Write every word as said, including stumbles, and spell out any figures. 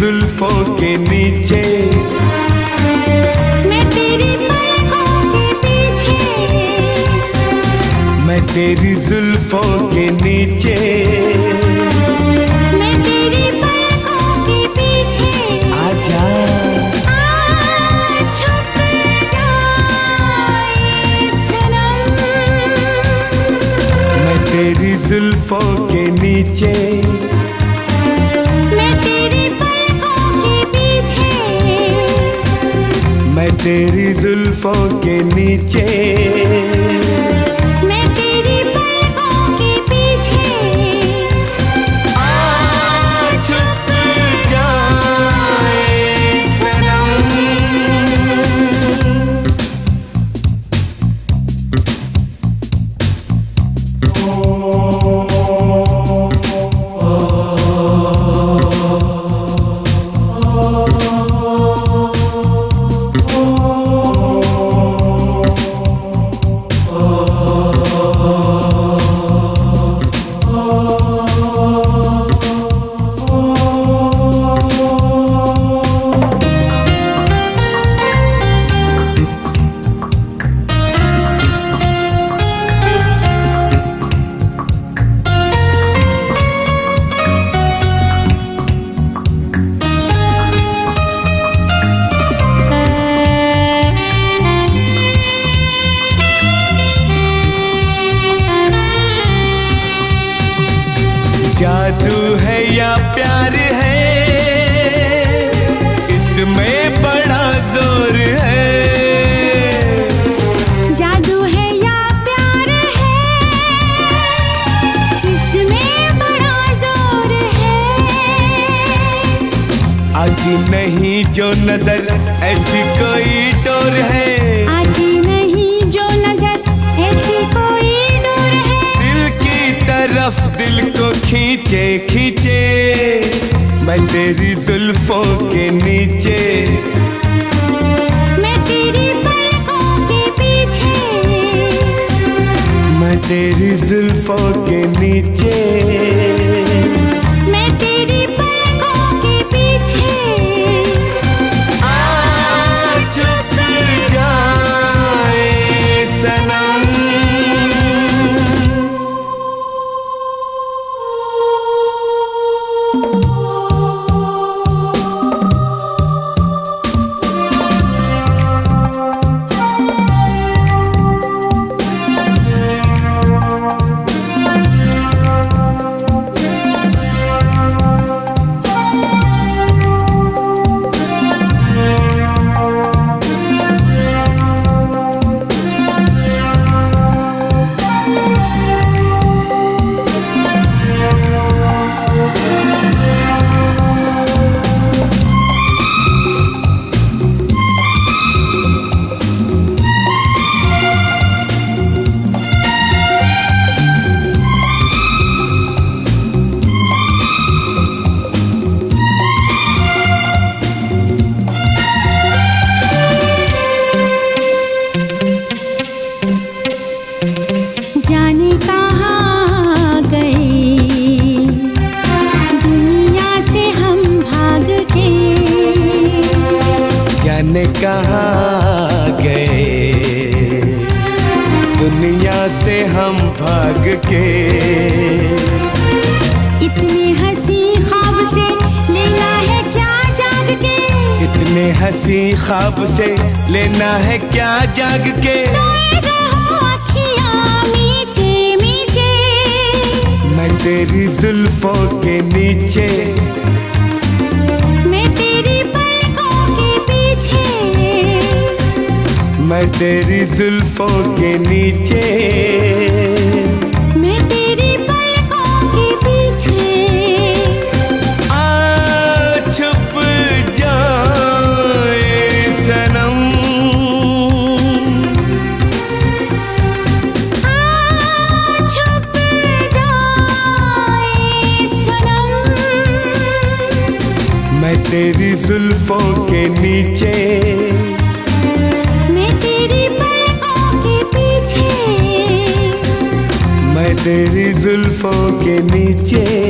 जुल्फों के नीचे, मैं तेरी पलकों के पीछे, मैं तेरी जुल्फों के नीचे, मैं तेरी पलकों के पीछे। आजा आ छुप जाए सनम, मैं तेरी जुल्फों के नीचे, मैं तेरी पलकों के पीछे, मैं तेरी जुल्फों के नीचे, मैं तेरी पलकों के पीछे। आ छुप जाए सनम। जादू है या प्यार है, इसमें बड़ा जोर है। जादू है या प्यार है, इसमें बड़ा जोर है। आती नहीं जो नजर ऐसी कोई डोर है, आती नहीं जो नजर ऐसी कोई डोर है। दिल की तरफ दिल को खींचे खींचे, मैं तेरी जुल्फों के नीचे, मैं तेरी पलकों के पीछे, मैं तेरी जुल्फों के नीचे, मैं तेरी पलकों के पीछे। आ छुप जाए सनम। जाने कहाँ गए दुनिया से हम भाग के, जाने कहाँ गए दुनिया से हम भाग के। इतने हंसी ख्वाब से लेना है क्या जाग के, इतने हंसी ख्वाब से लेना है क्या जाग के। सोए रहो अखियाँ मीचे मीचे, मैं तेरी जुल्फों के नीचे, मैं तेरी पलकों के पीछे, मैं तेरी जुल्फों के नीचे, मैं तेरी पलकों के पीछे। आ छुप जाए सनम। आ छुप जाए सनम, मैं तेरी जुल्फों के नीचे, मैं तेरी पलकों के पीछे, मैं तेरी जुल्फों के नीचे।